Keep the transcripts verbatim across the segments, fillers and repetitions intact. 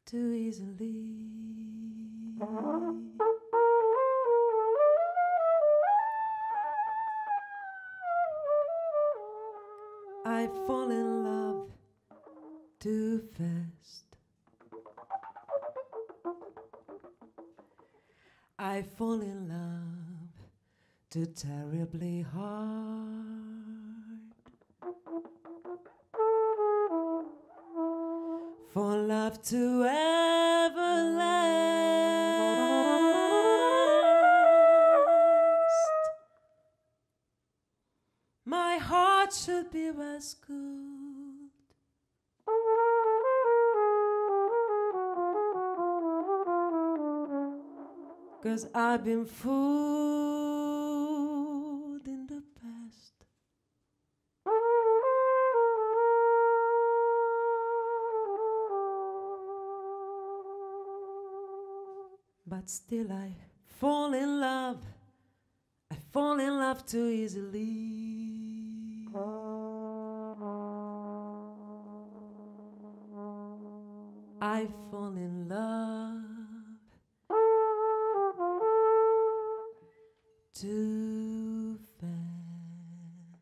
too easily. I fall in love too fast. I fall in love too terribly hard. For love to ever last, my heart should be rescued. 'Cause I've been fooled in the past. But still I fall in love. I fall in love too easily. I fall in love too fast.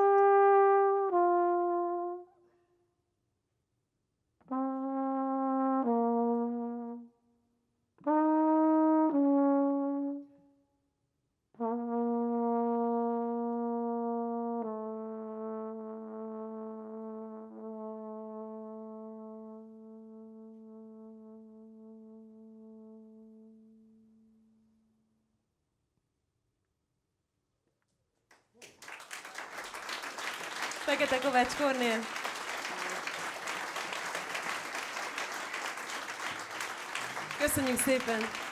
Fekete Kovács Kornél. Köszönjük szépen!